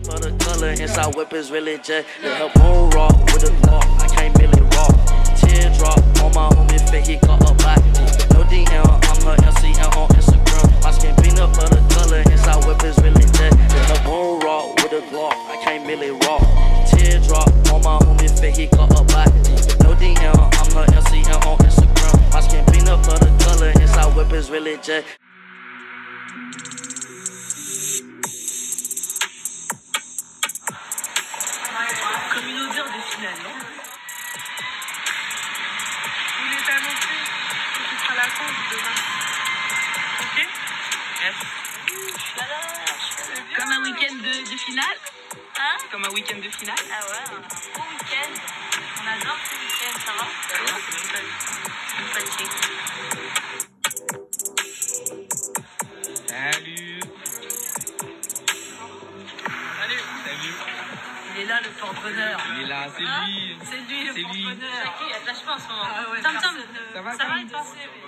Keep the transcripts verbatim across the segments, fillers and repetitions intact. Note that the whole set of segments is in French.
For the color inside whip is really jet. They help moon rock with a Glock. I can't really rock. Teardrop on my homie fit, he got a body. No D M, I'm her M C M on Instagram. My skin peanut butter color inside whip is really jet. They help moon rock with a Glock. I can't really rock. Teardrop on my homie fit, he got a body. No D M, I'm her M C M on Instagram. My skin peanut butter color inside whip is really jet. Comme une odeur de finale, non? Il est annoncé que ce sera la fin demain. Ok? Yes. Comme un week-end de, de finale? Hein? Comme un week-end de finale? Ah ouais, un beau week-end. On adore ce week-end, ça va? Ça va, c'est même pas fatigué. Salut. Salut. Salut. Il est là le porte-bonheur. Il est là, c'est lui. Hein? C'est lui le porte-bonheur. Il y a de la cheveux en ce moment. Ah ouais, Tom Tom, ça va, ça va et toi?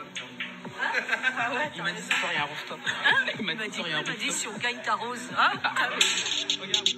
Ah ouais, il m'a dit ce soir il y a un rose top. Hein? Il m'a dit, il m'a dit si on gagne ta rose. Hein? Regarde.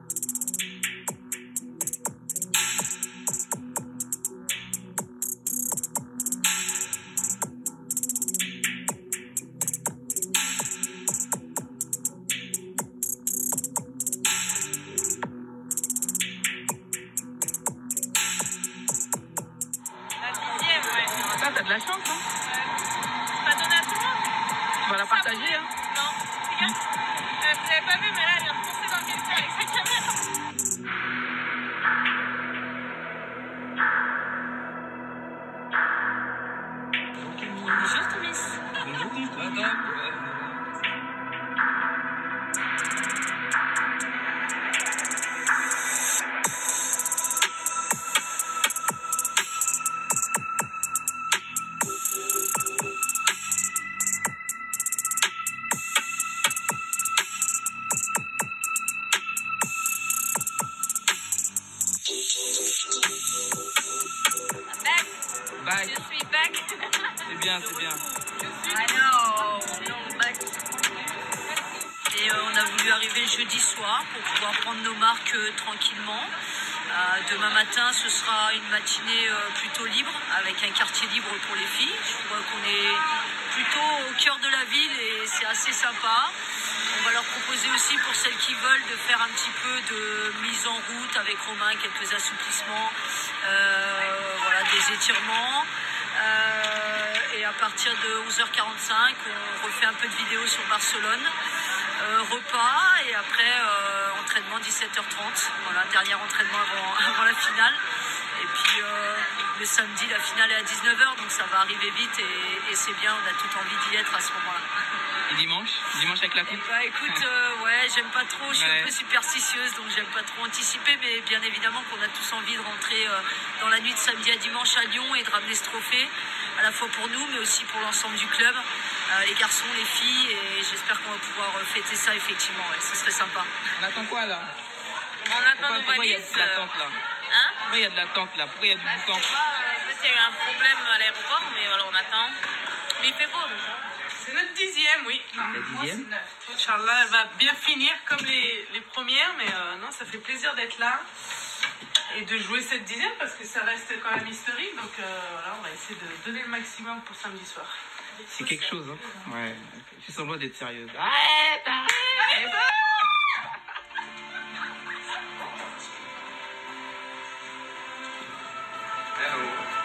T'as de la chance, hein? Ouais. Pas donné à tout le monde? Tu vas la partager, hein? Non. Regarde. Euh, vous avez pas vu, mais là, elle vient de foncer dans quelqu'un avec sa caméra. Bonjour, Thomas. Bonjour, madame. Back. Je suis back. C'est bien, c'est bien. I know. Back. Et euh, on a voulu arriver jeudi soir pour pouvoir prendre nos marques euh, tranquillement. Euh, demain matin, ce sera une matinée euh, plutôt libre, avec un quartier libre pour les filles. Je crois qu'on est plutôt au cœur de la ville et c'est assez sympa. On va leur proposer aussi, pour celles qui veulent, de faire un petit peu de mise en route avec Romain, quelques assouplissements, euh, voilà, des étirements. Euh, et à partir de onze heures quarante-cinq, on refait un peu de vidéos sur Barcelone. Euh, repas et après euh, entraînement dix-sept heures trente. Voilà, dernier entraînement avant, avant la finale. Et puis euh, le samedi, la finale est à dix-neuf heures, donc ça va arriver vite et, et c'est bien, on a toute envie d'y être à ce moment-là. Et dimanche Dimanche avec la coupe? Bah écoute, euh, ouais, j'aime pas trop, je suis ouais. un peu superstitieuse, donc j'aime pas trop anticiper, mais bien évidemment qu'on a tous envie de rentrer euh, dans la nuit de samedi à dimanche à Lyon et de ramener ce trophée, à la fois pour nous, mais aussi pour l'ensemble du club, euh, les garçons, les filles, et j'espère qu'on va pouvoir fêter ça effectivement, ouais, ça serait sympa. On attend quoi là? On attend nos valises. Pourquoi il y a de l'attente là? Hein? Pourquoi il y a de l'attente là? Pourquoi il y a du boucan? Je sais pas, peut-être qu'il y a eu un problème à l'aéroport, mais voilà, on attend. Mais il fait beau donc. C'est notre dixième, oui. La dixième. Inch'Allah, elle va bien finir comme les, les premières, mais euh, non, ça fait plaisir d'être là et de jouer cette dixième parce que ça reste quand même historique. Donc euh, voilà, on va essayer de donner le maximum pour samedi soir. C'est quelque chose, hein? Ouais. Je suis semblant d'être sérieuse. Arrête, arrête. Hello.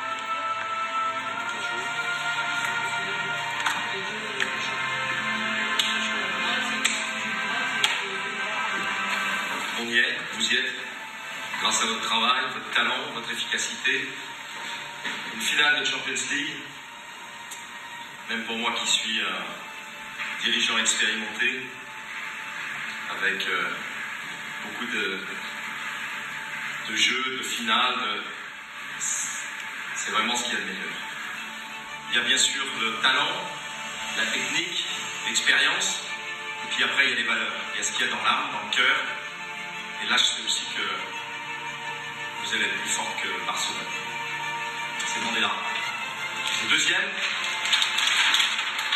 On y est, vous y êtes, grâce à votre travail, votre talent, votre efficacité. Une finale de Champions League, même pour moi qui suis un dirigeant expérimenté, avec euh, beaucoup de, de jeux, de finales, de... c'est vraiment ce qu'il y a de meilleur. Il y a bien sûr le talent, la technique, l'expérience, et puis après il y a les valeurs. Il y a ce qu'il y a dans l'âme, dans le cœur. Et là, je sais aussi que vous allez être plus fort que Barcelone. C'est demandé là. Le deuxième,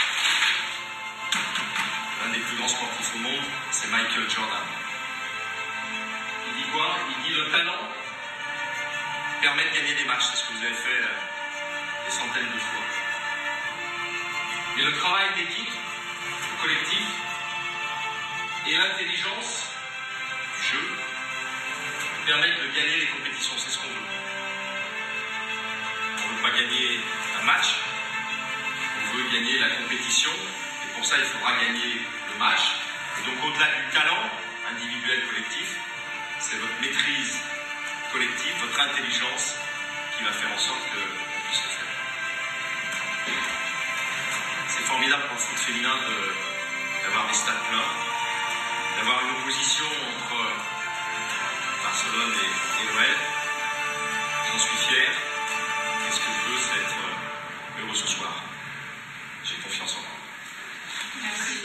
l'un des plus grands sportifs au monde, c'est Michael Jordan. le talent permet de gagner des matchs, c'est ce que vous avez fait euh, des centaines de fois. Mais le travail d'équipe, le collectif et l'intelligence du jeu permettent de gagner les compétitions, c'est ce qu'on veut. On ne veut pas gagner un match, on veut gagner la compétition, et pour ça il faudra gagner le match. Et donc au-delà du talent individuel collectif, c'est votre maîtrise collective, votre intelligence qui va faire en sorte qu'on puisse le faire. C'est formidable pour le foot féminin d'avoir des stades pleins, d'avoir une opposition entre Barcelone et, et l'O L. J'en suis fier. Et ce que je veux, c'est être heureux ce soir. J'ai confiance en moi. Merci.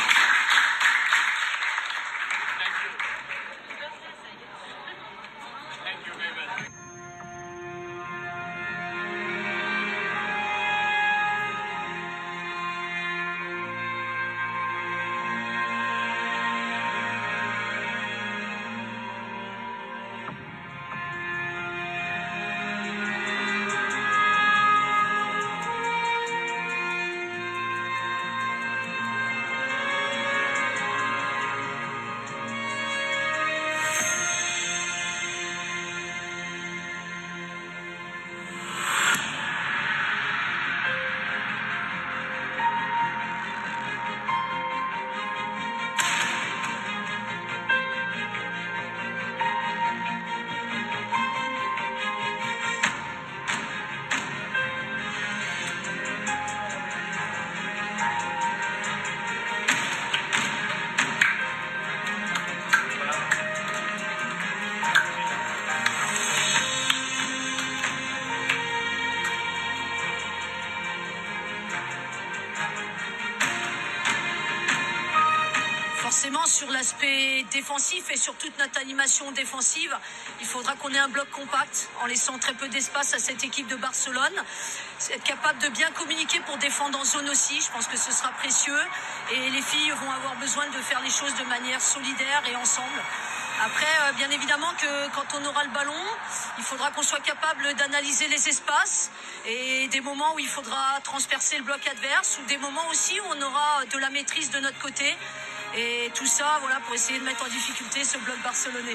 Forcément, sur l'aspect défensif et sur toute notre animation défensive, il faudra qu'on ait un bloc compact en laissant très peu d'espace à cette équipe de Barcelone. Être capable de bien communiquer pour défendre en zone aussi, je pense que ce sera précieux. Et les filles vont avoir besoin de faire les choses de manière solidaire et ensemble. Après, bien évidemment que quand on aura le ballon, il faudra qu'on soit capable d'analyser les espaces et des moments où il faudra transpercer le bloc adverse ou des moments aussi où on aura de la maîtrise de notre côté. Et tout ça, voilà, pour essayer de mettre en difficulté ce bloc barcelonais.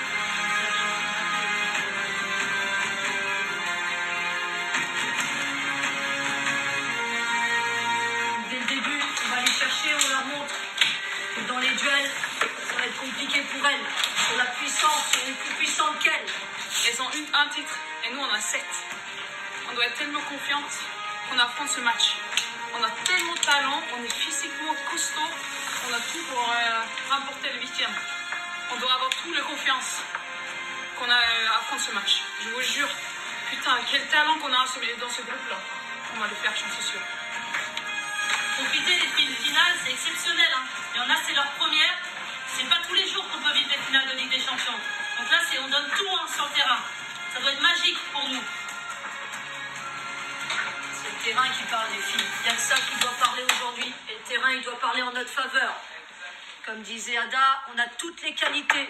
Dès le début, on va les chercher, on leur montre que dans les duels, ça va être compliqué pour elles. Sur la puissance, on est plus puissantes qu'elles. Elles ont une, un titre et nous on a sept. On doit être tellement confiante qu'on affronte ce match. On a tellement de talent, on est physiquement costaud. On a tout pour euh, remporter le huitième. On doit avoir toute la confiance qu'on a euh, à prendre ce match. Je vous jure, putain, quel talent qu'on a dans ce groupe-là. On va le faire, j'en suis sûre. Profiter des finales, c'est exceptionnel. Hein. Il y en a, c'est leur première. C'est pas tous les jours qu'on peut vivre des finales de Ligue des Champions. Donc là, on donne tout hein, sur le terrain. Ça doit être magique pour nous. C'est le terrain qui parle, les filles. Il n'y a que ça qui doit parler aujourd'hui. Et le terrain, il doit parler en notre faveur. Comme disait Ada, on a toutes les qualités.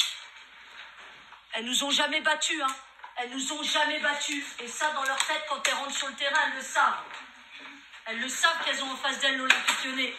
Elles nous ont jamais battues. Hein. Elles nous ont jamais battues. Et ça, dans leur tête, quand elles rentrent sur le terrain, elles le savent. Elles le savent qu'elles ont en face d'elles l'Olympique Lyonnais.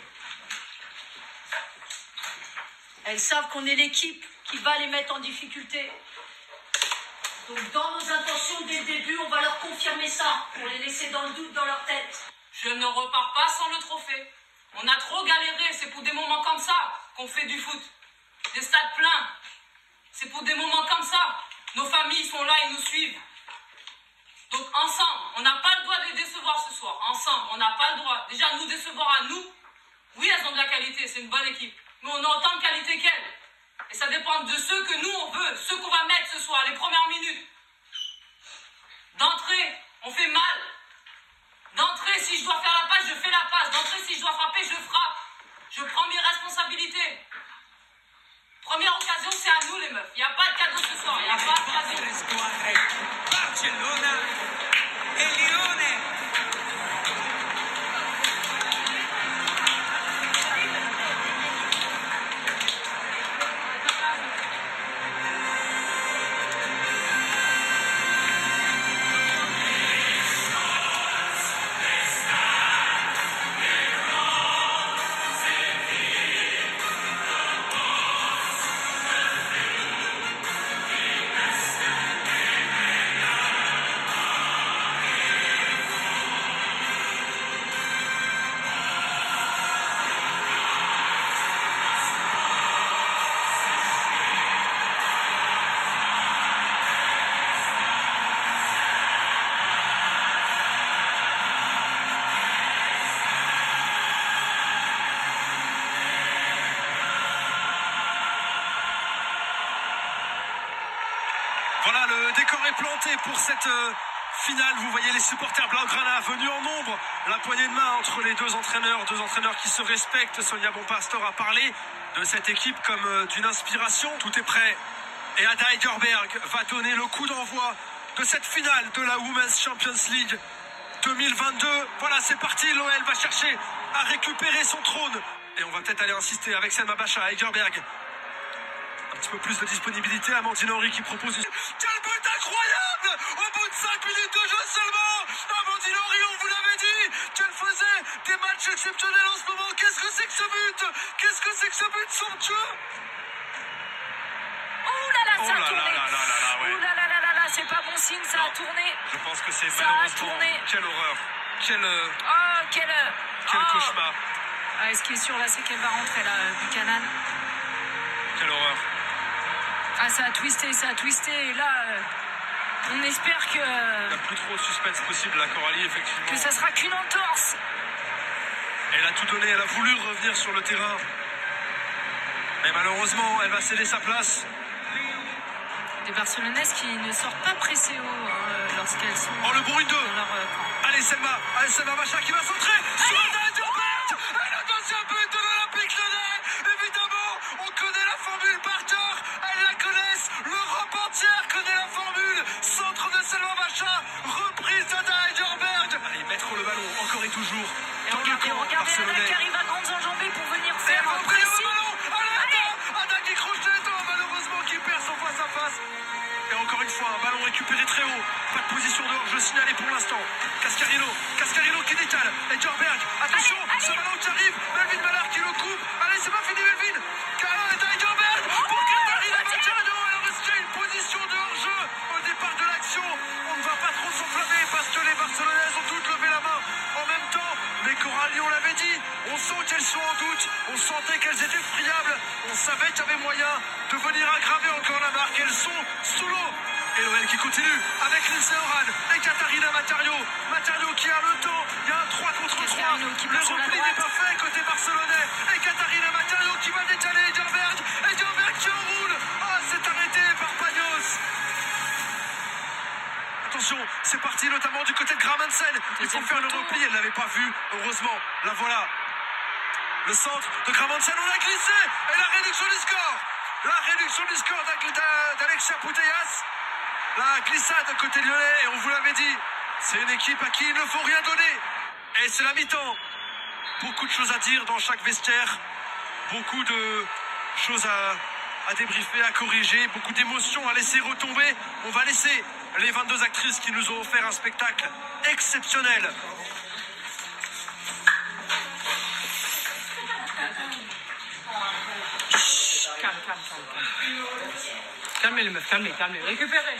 Elles savent qu'on est l'équipe qui va les mettre en difficulté. Donc dans nos intentions dès le début, on va leur confirmer ça, pour les laisser dans le doute dans leur tête. Je ne repars pas sans le trophée. On a trop galéré, c'est pour des moments comme ça qu'on fait du foot. Des stades pleins. C'est pour des moments comme ça. Nos familles sont là, ils nous suivent. Donc ensemble, on n'a pas le droit de les décevoir ce soir. Ensemble, on n'a pas le droit. Déjà, nous décevoir à nous. Oui, elles ont de la qualité, c'est une bonne équipe. Mais on a autant de qualité qu'elles. Et ça dépend de ceux que nous, on veut. Ceux qu'on va mettre ce soir, les premières minutes. D'entrée, on fait mal. D'entrée, si je dois faire la passe, je fais la passe. D'entrée, si je dois frapper, je frappe. Je prends mes responsabilités. Première occasion, c'est à nous les meufs. Il n'y a pas de cadeau ce soir. Il n'y a pas de cadeau. Barcellona e Lione. Voilà, le décor est planté pour cette euh, finale. Vous voyez les supporters Blaugrana venus en nombre. La poignée de main entre les deux entraîneurs, deux entraîneurs qui se respectent. Sonia Bonpastor a parlé de cette équipe comme euh, d'une inspiration. Tout est prêt. Et Ada Hegerberg va donner le coup d'envoi de cette finale de la Women's Champions League deux mille vingt-deux. Voilà, c'est parti. L'O L va chercher à récupérer son trône. Et on va peut-être aller insister avec Selma Bacha, Hegerberg. Un petit peu plus de disponibilité. Amandine Henry qui propose... Quel but incroyable! Au bout de cinq minutes de jeu seulement! Amandine Henry, on vous l'avait dit qu'elle faisait des matchs exceptionnels en ce moment. Qu'est-ce que c'est que ce but? Qu'est-ce que c'est que ce but somptueux? Oh là là, ça oh a tourné! Là là là là là, ouais. Oh là là là là là, c'est pas bon signe, ça non, a tourné! Je pense que c'est ça malheureusement... Quelle horreur! Quel... Euh... Oh, quel... Quel oh. cauchemar! Ah, ce qui est sûr là, c'est qu'elle va rentrer là, Buchanan. Quelle horreur! Ah, ça a twisté, ça a twisté. Et là, euh, on espère que... Il n'y a plus trop de suspense possible, la Coralie, effectivement. Que ça sera qu'une entorse. Elle a tout donné, elle a voulu revenir sur le terrain. Mais malheureusement, elle va céder sa place. Des Barcelonaises qui ne sortent pas pressées haut hein, lorsqu'elles sont oh, le bruit de dans leur euh, camp. Allez, Selma, allez, Selma Bacha qui va centrer sur Ada Hegerberg. Et le deuxième but de l'Olympique Lyonnais. Évidemment, on connaît la formule par cœur. Elles la connaissent. L'Europe entière connaît la formule. Centre de Selma Bacha, reprise d'Ada Hegerberg. Allez, mettre le ballon encore et toujours. Et regardez, regardez Ada qui arrive à grandes enjambées pour venir faire un pressing. pressing. Allez, Ada, Ada qui croche les dents, malheureusement qui perd son face à face. Et encore une fois, un ballon récupéré très haut. Pas de position de hors-jeu signalé pour l'instant. Cascarino, Cascarino qui décale. Hegerberg, attention, allez, allez. ce ballon qui arrive. Melvin Ballard qui le coupe. Allez, c'est pas fini, Melvin. Carlo est à Hegerberg pour Katharina Machado. Elle risquait une position de hors-jeu au départ de l'action. On ne va pas trop s'enflammer parce que les Barcelonaises ont toutes levé la main en même temps. Mais Coralie, on l'avait dit, on sent qu'elles sont en doute. On sentait qu'elles étaient friables. On savait qu'il y avait moyen de venir aggraver encore la marque. Elles sont sous l'eau. Et l'O L qui continue avec Lindsay Oran et Katharina Matario. Matario qui a le temps. Il y a un trois contre trois. Le repli n'est pas fait côté barcelonais. Et Katharina Matario qui va décaler Hegerberg. Hegerberg qui enroule. Ah, c'est arrêté par Pagnos. Attention, c'est parti notamment du côté de Gramansen. Il faut faire le repli. Elle ne l'avait pas vu. Heureusement, la voilà. Le centre de Gramansen, on l'a glissé. Et la réduction du score. La réduction du score d'Alexia Putellas. La glissade côté lyonnais, et on vous l'avait dit, c'est une équipe à qui il ne faut rien donner. Et c'est la mi-temps. Beaucoup de choses à dire dans chaque vestiaire. Beaucoup de choses à, à débriefer, à corriger. Beaucoup d'émotions à laisser retomber. On va laisser les vingt-deux actrices qui nous ont offert un spectacle exceptionnel. Calme, calme, calme. Calmez les meufs, calmez, calmez. Récupérez.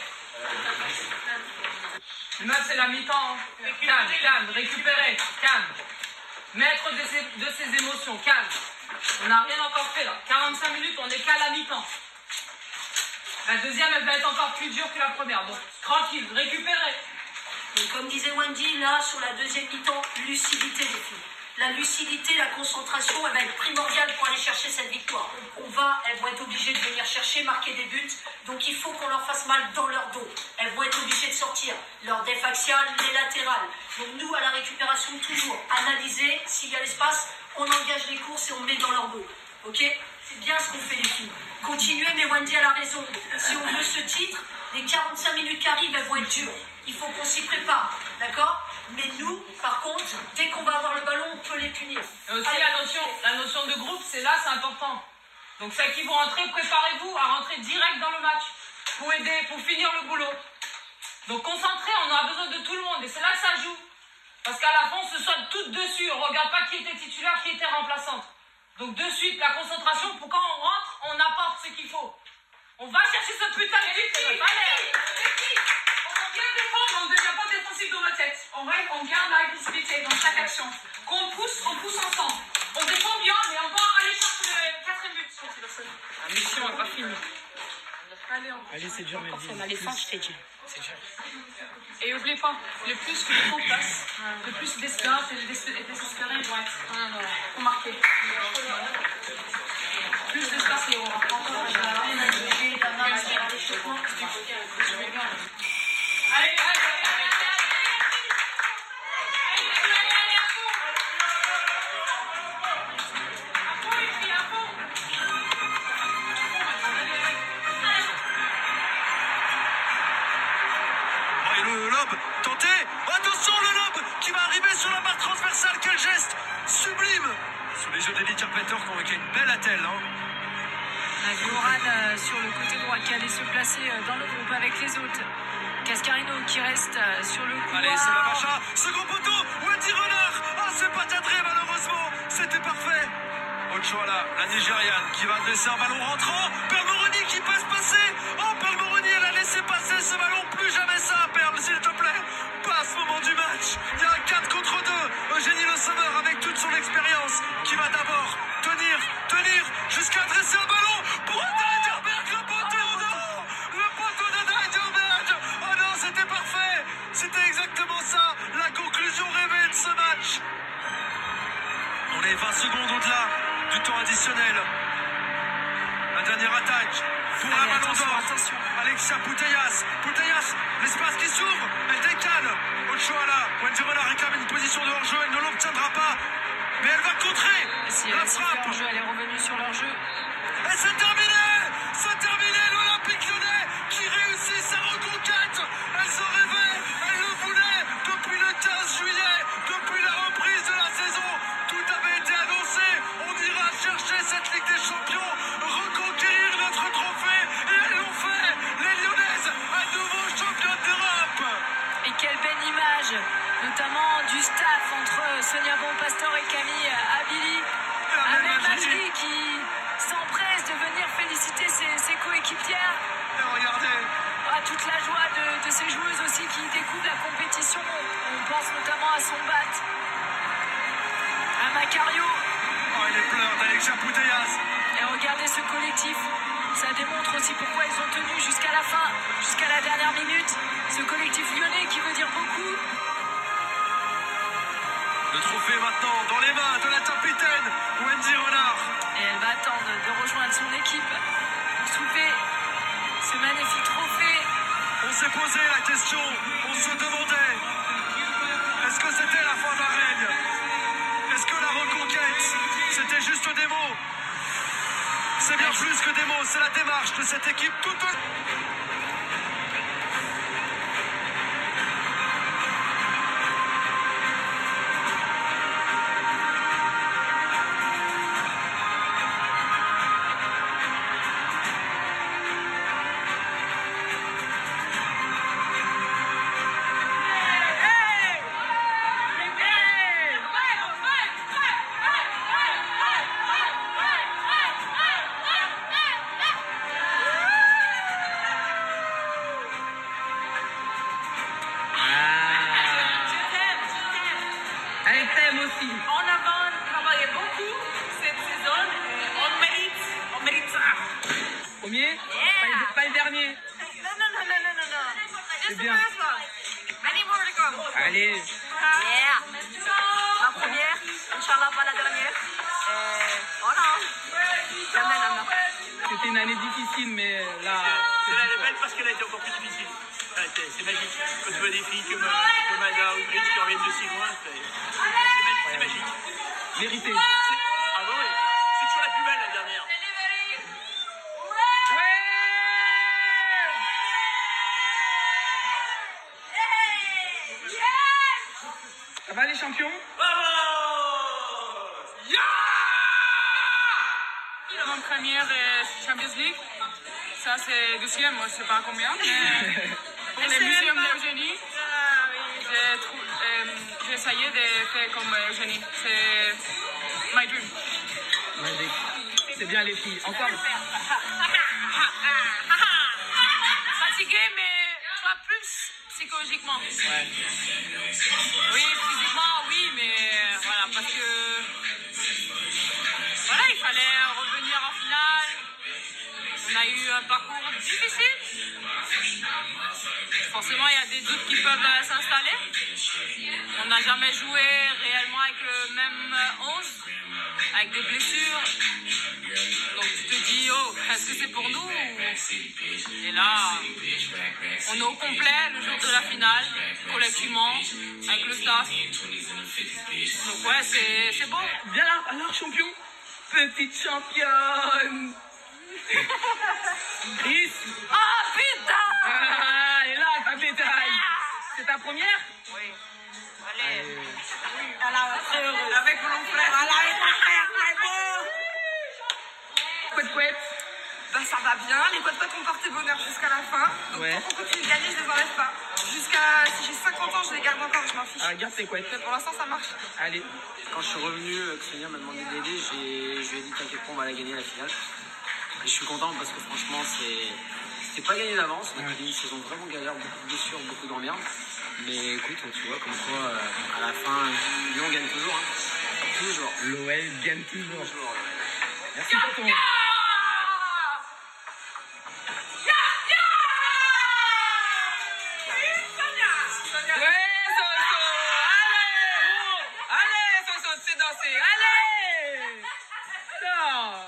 Le match, c'est la mi-temps. Hein. Calme, calme, récupérez, calme. Maître de ses, de ses émotions, calme. On n'a rien encore fait là. quarante-cinq minutes, on n'est qu'à la mi-temps. La deuxième, elle va être encore plus dure que la première. Donc, tranquille, récupérez. Donc, comme disait Wendy, là, sur la deuxième mi-temps, lucidité les filles. La lucidité, la concentration, elle va être primordiale pour aller chercher cette victoire. On va, elles vont être obligées de venir chercher, marquer des buts. Donc il faut qu'on leur fasse mal dans leur dos. Elles vont être obligées de sortir leur def axial, les latérales. Donc nous, à la récupération, toujours analyser. S'il y a l'espace, on engage les courses et on met dans leur dos. Ok? C'est bien ce qu'on fait les filles. Continuez, mais Wendy a la raison. Si on veut ce titre, les quarante-cinq minutes qui arrivent, elles vont être dures. Il faut qu'on s'y prépare. D'accord? Mais nous, par contre, dès qu'on va avoir le ballon, on peut les punir. Et aussi la notion, la notion de groupe, c'est là, c'est important. Donc celles qui vont rentrer, préparez-vous à rentrer direct dans le match pour aider, pour finir le boulot. Donc concentrez, on a besoin de tout le monde et c'est là que ça joue. Parce qu'à la fin, on se saute toutes dessus. On ne regarde pas qui était titulaire, qui était remplaçante. Donc de suite, la concentration pour quand on rentre, on apporte ce qu'il faut. On va chercher ce putain de but. On vient défendre, on ne devient pas défensif dans notre tête. On, reste, on garde l'agressivité dans chaque action. Qu'on pousse, on pousse ensemble. On défend bien, mais on va aller chercher le quatrième but. La mission n'est pas finie. Allez, on Allez, c'est dur, mais on a les fins, je t'ai dit. C'est dur. Et n'oubliez pas, le plus que les font place, le plus d'espoir et de désespérés vont être vont marquer. Plus d'espace et on va encore Et le lob tenté. Attention, le lob qui va arriver sur la barre transversale. Quel geste sublime sous les yeux d'Eli Carpenter qui a une belle attelle. Hein. Goran euh, sur le côté droit qui allait se placer euh, dans le groupe avec les autres. Cascarino qui reste euh, sur le couloir. Allez, c'est la Bacha. Second poteau. Wendy Renard. Ah, c'est pas cadré malheureusement. C'était parfait. Ochoala, la Nigériane, qui va adresser un ballon rentrant. Pearl Moroni qui peut se passer. Oh, Pearl Moroni, elle a laissé passer ce ballon. Plus jamais ça, Pearl, s'il te plaît. Pas à ce moment du match. Il y a un quatre contre deux. Eugénie Le Sommer, avec toute son expérience, qui va d'abord tenir, tenir, jusqu'à adresser un ballon pour Heidelberg, le poteau. Non, le poteau de Heidelberg. Oh non, c'était parfait. C'était exactement ça, la conclusion rêvée de ce match. On est vingt secondes au-delà du temps additionnel. La dernière attaque pour un ballon d'or. Alexia Putellas. Putellas, l'espace qui s'ouvre. Elle décale. Ochoala. Wendy Renard réclame une position de hors-jeu. Elle ne l'obtiendra pas. Mais elle va contrer. Si la elle frappe. hors-jeu, elle est revenue sur leur jeu. Et c'est terminé. C'est terminé. L'Olympique Lyonnais qui réussit sa reconquête. Elles en rêvaient. Elles le voulaient depuis le quinze juillet. Depuis la reprise de la saison. Tout avait été annoncé. On ira chercher cette Ligue des Champions, reconquérir notre trophée. Et elles l'ont fait. Les Lyonnaises, à nouveau championnes d'Europe. Et quelle belle image, notamment du staff entre Sonia Bonpastor et Camille Abili. Amel Majdi qui s'empresse de venir féliciter ses, ses coéquipières. Et regardez. Ah, toute la joie de, de ces joueuses aussi qui découvrent la compétition. On pense notamment à Sombat, à Macario. Oh, et les pleurs d'Alexia Putellas. Et regardez ce collectif. Ça démontre aussi pourquoi ils ont tenu jusqu'à la fin, jusqu'à la dernière minute. Ce collectif lyonnais qui veut dire beaucoup. Le trophée maintenant dans les mains de la capitaine Wendy Renard. Et elle va attendre de rejoindre son équipe pour soulever ce magnifique trophée. On s'est posé la question, on se demandait, est-ce que c'était la fin d'un règne? Est-ce que la reconquête, c'était juste des mots? C'est bien plus que des mots, c'est la démarche de cette équipe toute. On a travaillé beaucoup cette saison. On mérite, on mérite ça. Premier Yeah. pas, le, pas le dernier. Non, non, non, non, non, non, non. C'est Just the bien. first one. Many more to come. Allez. Yeah. La première, Inch'Allah, pas la dernière. Et voilà. Jamais, non, non. C'était une année difficile, mais là. Celle-là, elle est belle parce qu'elle a été encore plus difficile. Ah, c'est c'est magique. Quand tu vois des filles comme, euh, comme Ada ou Brice qui reviennent de si loin, c'est c'est magique. Mérité. Ah bon, oui. C'est toujours la plus belle, la dernière. Ça va les champions? Mon première euh, Champions League, ça c'est deuxième, moi je sais pas combien, mais pour les muséums d'Eugénie, j'ai trou- euh, j'ai essayé de faire comme Eugénie. C'est my dream. Magique. C'est bien les filles. Encore. Fatigué, mais tu vois, plus psychologiquement. Ouais. Oui, physiquement, oui, mais euh, voilà, parce que voilà, il fallait revenir en finale. On a eu un parcours difficile. Forcément, il y a des doutes qui peuvent euh, s'installer. On n'a jamais joué réellement avec le même euh, onze. avec des blessures. Donc tu te dis, oh, est-ce que c'est pour nous? Et là, on est au complet le jour de la finale, collectivement, avec le staff. Donc ouais, c'est beau. Viens là, alors champion. Petite championne. Chris. Ah putain! Ah, et là, ta bétaille. C'est ta première? Oui. Allez. Allez. Avec mon frère. Avec mon frère, c'est beau. Couette couette. Bah ça va bien, les couettes couettes ont porté bonheur jusqu'à la fin. Donc Ouais. tant qu'on continue de gagner, je les enlève pas. Jusqu'à si j'ai cinquante ans, je les garde encore, je m'en fiche. Ah, garde tes couettes. Mais pour l'instant, ça marche. Allez. Quand je suis revenu, euh, que Sonia m'a demandé de l'aider, j'ai- je lui ai dit t'inquiète pas, on va la gagner la finale. Et je suis content parce que franchement, c'est- c'était pas gagné d'avance. On a connu une saison vraiment galère, beaucoup de blessures, beaucoup d'emmerdes. Mais écoute, tu vois, comme quoi, euh, à la fin, Lyon gagne toujours. Hein. Toujours. L'O L gagne toujours. Toujours. Merci tonton. Allez! Non!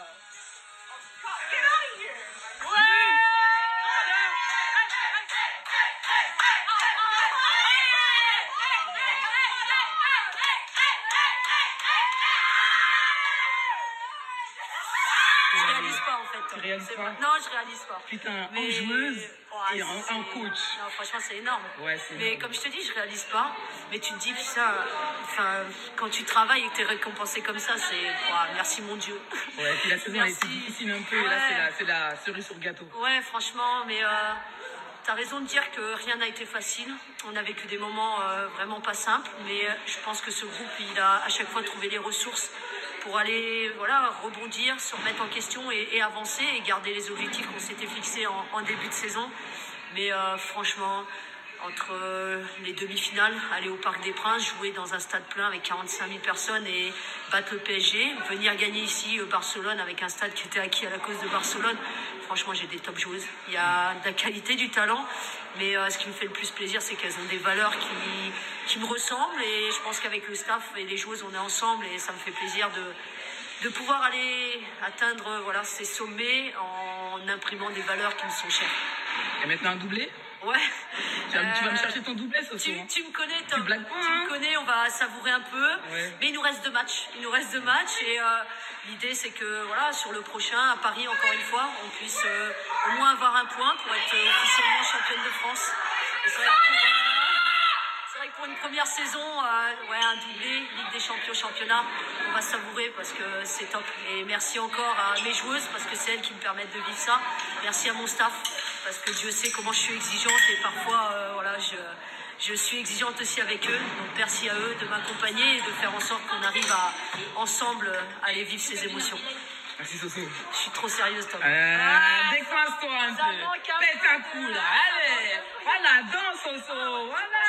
Je réalise pas en fait. Tu réalises C'est pas? vrai. Non, je réalise pas. Putain, Mais- en joueuse Ouais, et en, c'est- en coach. Non, franchement, c'est énorme. Ouais, c'est Mais énorme. comme je te dis, je réalise pas. Mais tu te dis, putain, enfin, quand tu travailles et que tu es récompensé comme ça, c'est. Ouah, merci mon Dieu. Ouais, puis la saison a été Merci. difficile un peu, et là Ouais. c'est la, c'est la cerise sur le gâteau. Ouais, franchement, mais euh, t'as raison de dire que rien n'a été facile. On a vécu des moments euh, vraiment pas simples, mais euh, je pense que ce groupe, il a à chaque fois trouvé les ressources pour aller voilà, rebondir, se remettre en question et, et avancer et garder les objectifs qu'on s'était fixés en, en début de saison. Mais euh, franchement, entre euh, les demi-finales, aller au Parc des Princes, jouer dans un stade plein avec quarante-cinq mille personnes et battre le P S G, venir gagner ici au Barcelone avec un stade qui était acquis à la cause de Barcelone, franchement j'ai des top joueuses. Il y a de la qualité, du talent, mais euh, ce qui me fait le plus plaisir, c'est qu'elles ont des valeurs qui, qui me ressemblent et je pense qu'avec le staff et les joueuses, on est ensemble et ça me fait plaisir de, de pouvoir aller atteindre voilà, ces sommets en imprimant des valeurs qui me sont chères. Et maintenant un doublé? Ouais. Tu vas, tu vas me Euh, chercher ton doublé, Soso. Tu, hein. tu me connais, Tom. Tu blagues pas, Tu hein. me connais, on va savourer un peu. Ouais. Mais il nous reste deux matchs. Il nous reste deux matchs et euh, l'idée c'est que voilà, sur le prochain, à Paris encore une fois, on puisse euh, au moins avoir un point pour être euh, officiellement championne de France. Et c'est vrai que pour, euh, c'est vrai que pour une première saison, euh, ouais, un doublé, Ligue des Champions, championnat, on va savourer parce que c'est top. Et merci encore à mes joueuses parce que c'est elles qui me permettent de vivre ça. Merci à mon staff parce que Dieu sait comment je suis exigeante et parfois, euh, voilà, je, je suis exigeante aussi avec eux. Donc merci à eux de m'accompagner et de faire en sorte qu'on arrive à ensemble aller vivre ces émotions. Merci Soso. Je suis trop sérieuse, Tom. Euh, Ah, décoince-toi un ça peu. manque un Pète peu. un coup là. Allez. Voilà, danse Soso. Voilà.